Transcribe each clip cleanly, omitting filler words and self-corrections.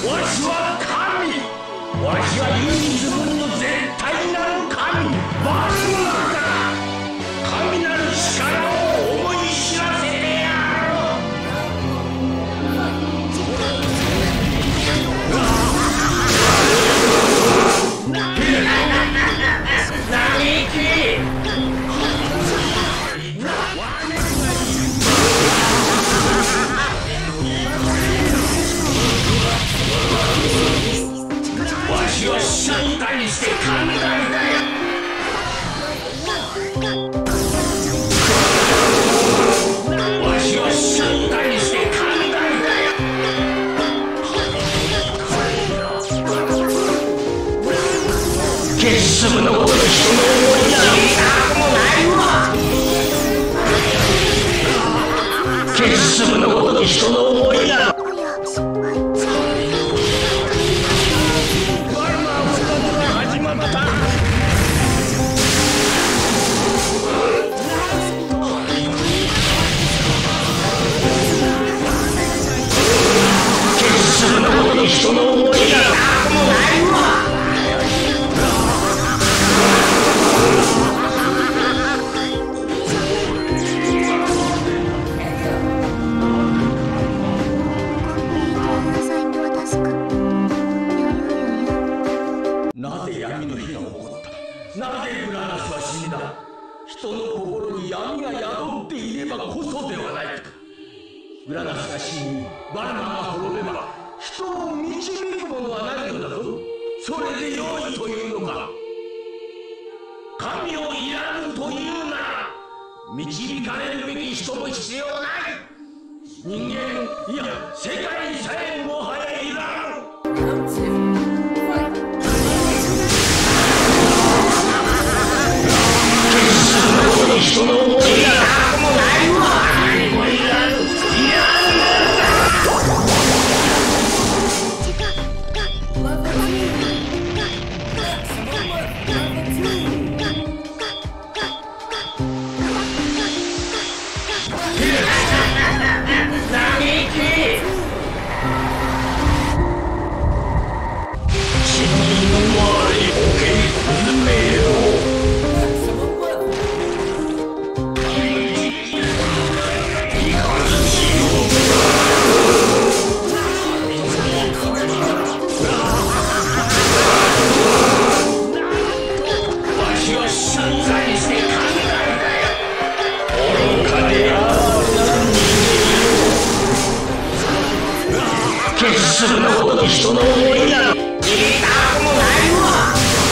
わしは神。わしは唯一無二の絶対なる神、バルマだ。神なる力を思い知らせてやろう。嘆きわしは静かにして寛大だよ。わしは静かにして寛大だよ。決するのこと人の思いなど見たくもないわ。決するのこと人の思いなど人の思いがなくもないわ。なぜ闇の火が起こった。なぜグラナスは死んだ。人の心に闇が宿っていればこそではないか。グラナスが死にバルマが滅べば人を導くものはないのだぞ。それで良いというのか。神をいらぬというなら導かれるべき人も必要ない。人間、いや世界さえもはやいらぬ。人の思いがなくもないわ。何もいらぬ。いらするのほど人の思いなど知りたくもないわ。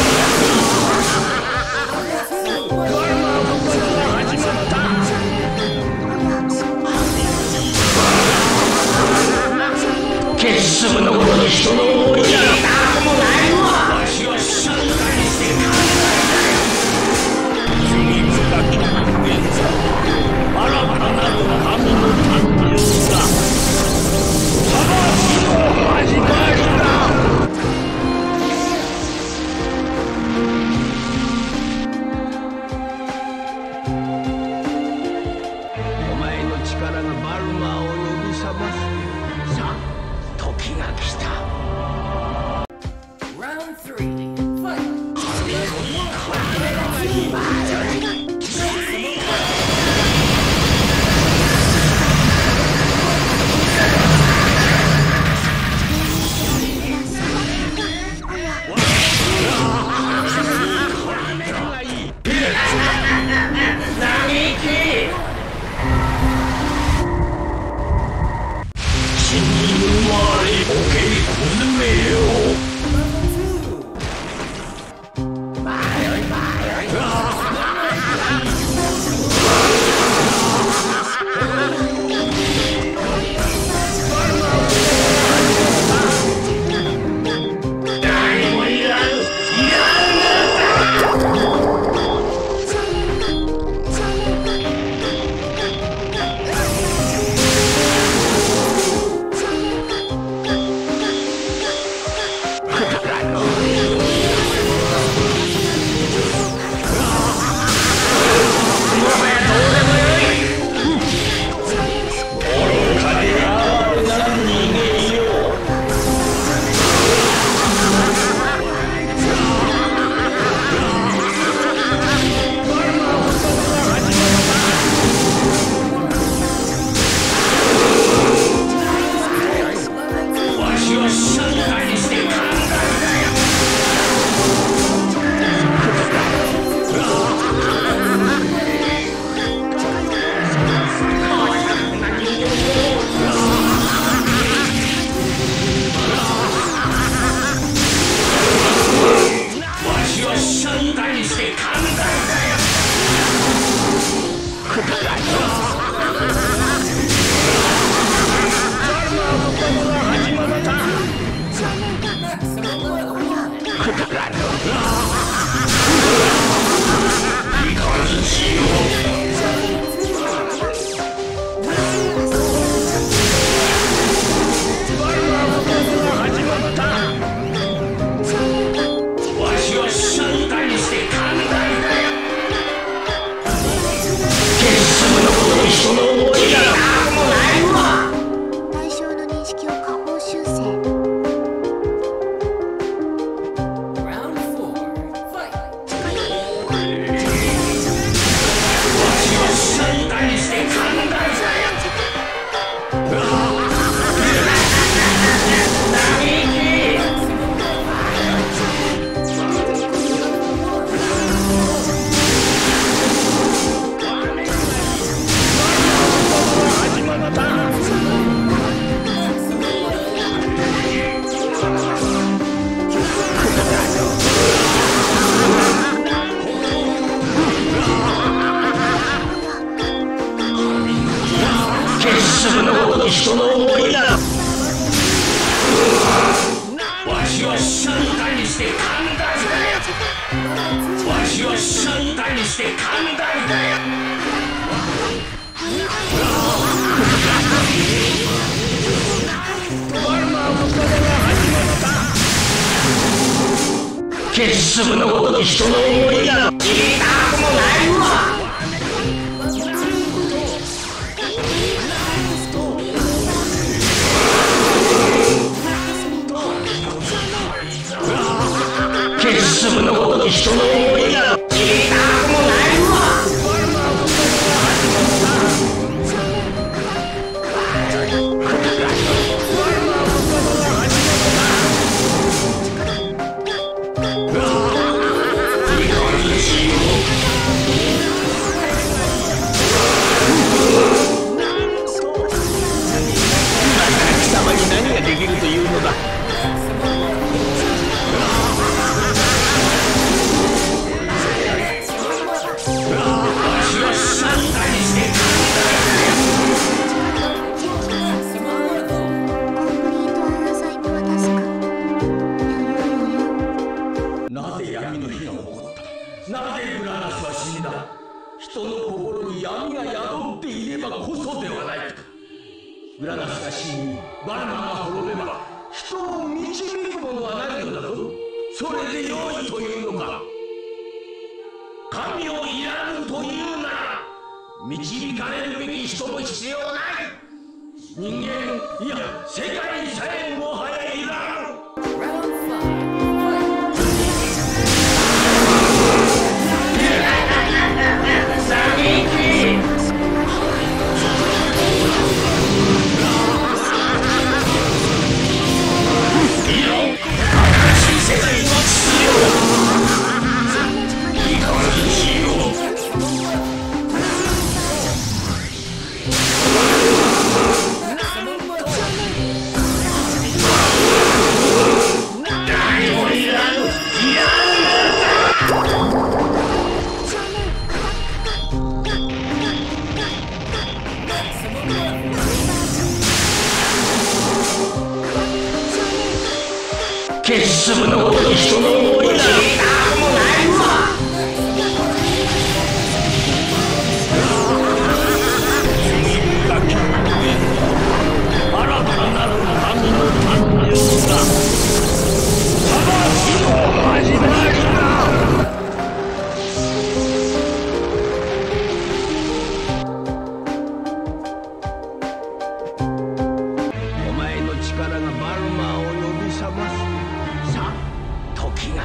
決するのほど人の思いなど知りたくもないわ。わしは静かにして寛大だよ。罪深き人間さ、新たなる神の誕生だ。始まりだ。お前の力がバルマーを呼び覚ます。さあ、時が来た。Round 3 Fight。 して寛大だよ。くだらん始まった。くだらんいかにしよう。その思いがなんもないわ。 対象の認識を下方修正。 わしは身体にして寛大だよ。人の思いならわしは身体にして寛大だよ。わしは身体にして寛大だよ。ワルマーの戦が始まった。決するのごとき人の思いなら聞いたくもないわ。決するのごとき人の思いなら聞いたくもないわ。貴様に何ができるというのだ。なぜ闇の日が起こった。なぜグラナスは死んだ。人の心に闇が宿っていればこそではないか。グラナスが死にバルマが滅べば人を導くものはないのだぞ。それで良いというのか。神をいらぬというなら導かれるべき人も必要ない。人間いや世界さえもはやいらぬ。決するのごとき人の思いなら聞いたくもないわ。新たなる神の誕生だ。魂の始まりだ。お前の力がバルマーを呼び覚ます。さあ時が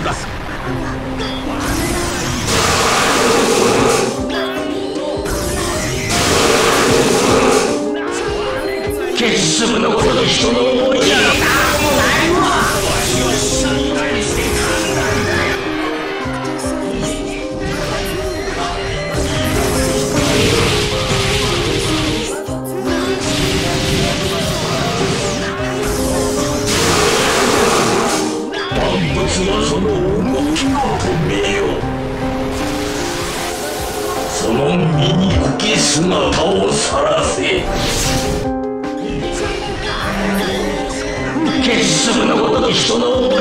だ。血粒のごとき人の思いやら万物はその動きを止めよ。その醜き姿を晒せ。血粒のごとき人の